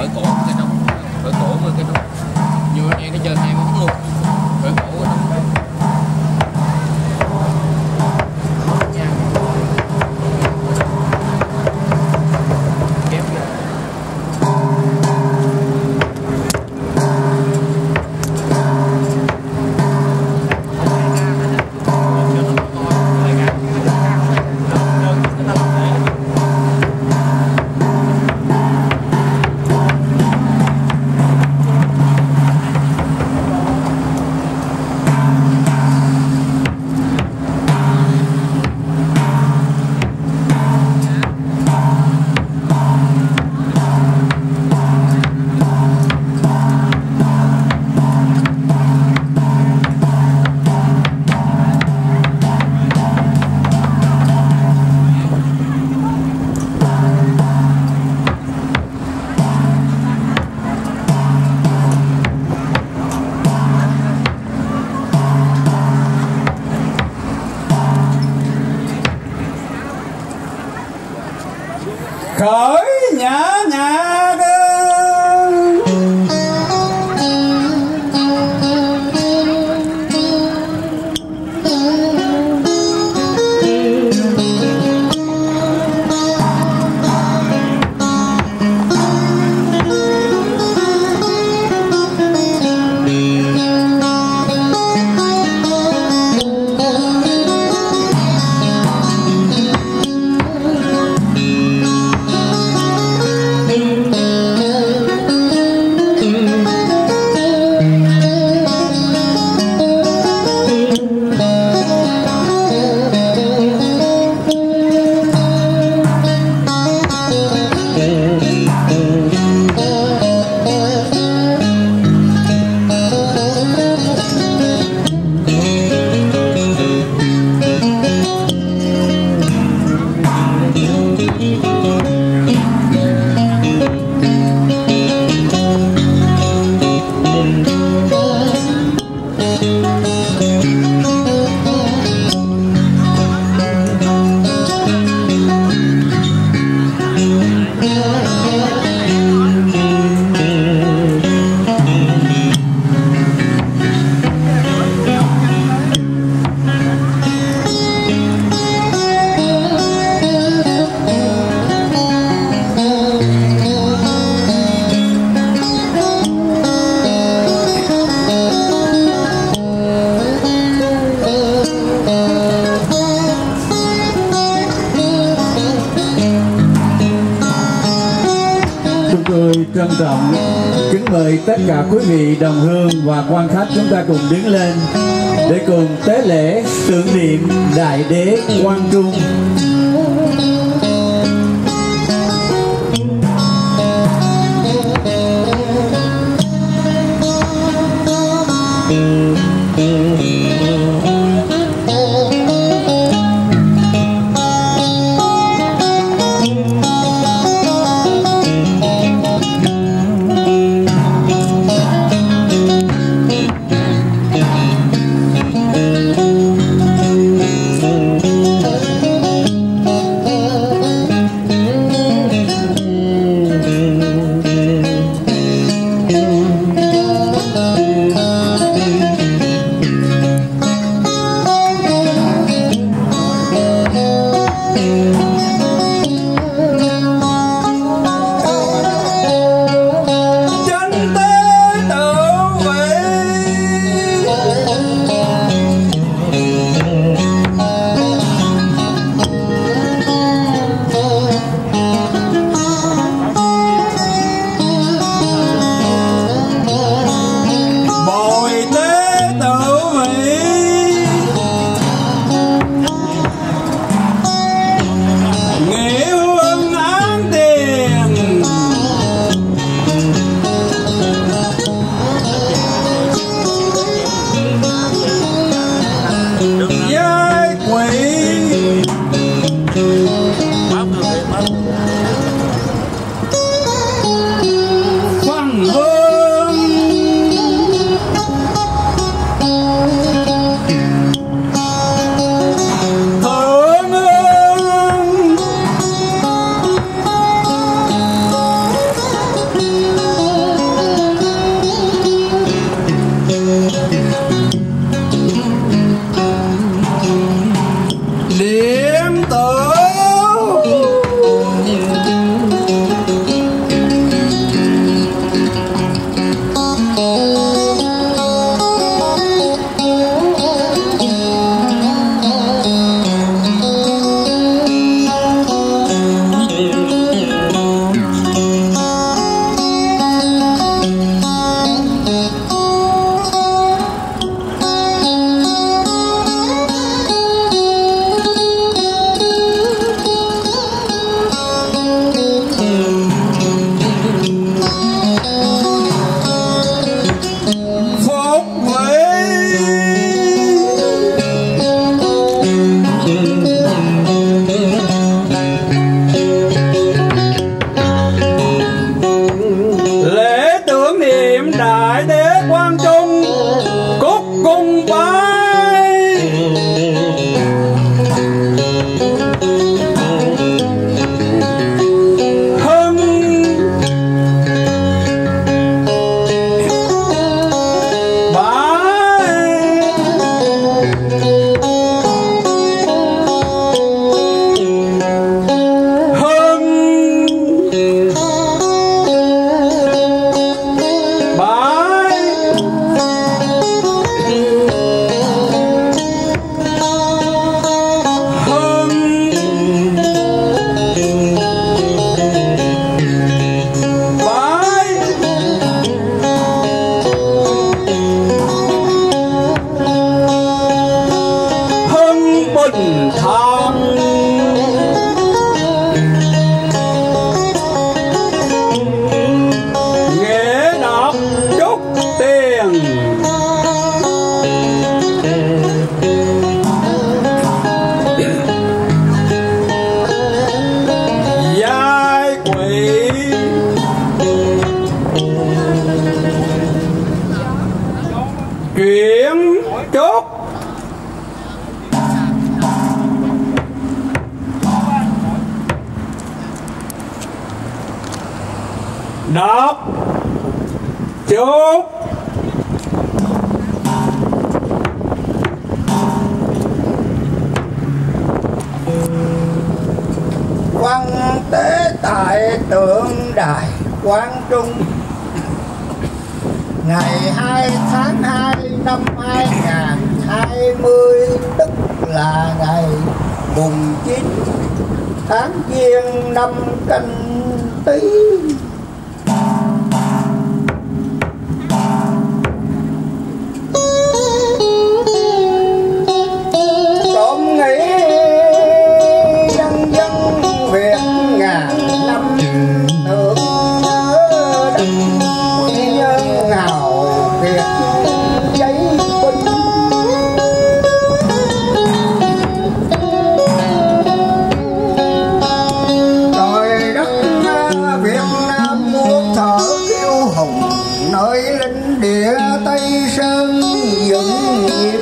khởi cổ cái nóng, khởi cổ với cái nóng như anh em nó chơi hai món luôn, khởi cổ cái nóng. Khởi nhã nhạc. Trân trọng kính mời tất cả quý vị đồng hương và quan khách chúng ta cùng đứng lên để cùng tế lễ tưởng niệm Đại Đế Quang Trung. đọc chúc Văn tế tại tượng đài Quang Trung ngày 2 tháng 2 năm 2020, tức là ngày mùng 9 tháng Giêng năm Canh Tý. Trộm nghĩ dân dân Việt ngàn năm tưởng đất quy nhân hào kiệt giấy binh. Trời đất Việt Nam muôn thở kiêu hùng, nơi linh địa Tây Sơn dựng nghiệp.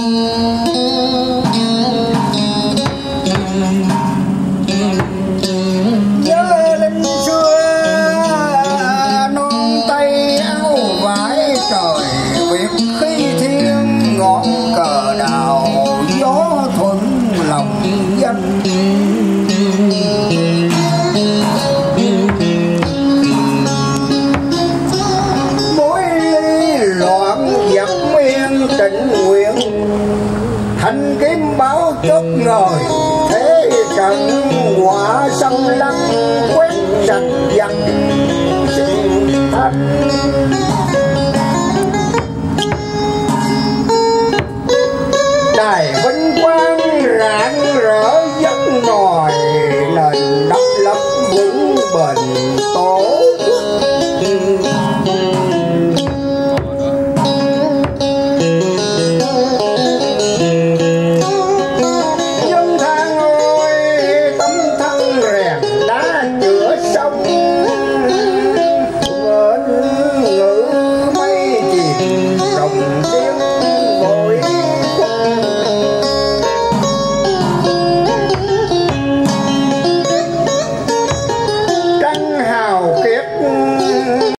Nhớ linh xưa non Tây áo vải, trời Việt khi thiên ngọn cờ đào, gió thuận lòng dân. Mối ly loạn dập nguyên trịnh nguyện, thanh kiếm báo chốt ngời thế trận họa xâm lăng quét sạch giặc thanh. Đài vinh quang rạng rỡ giấc nòi, nền độc lập vững bền tổ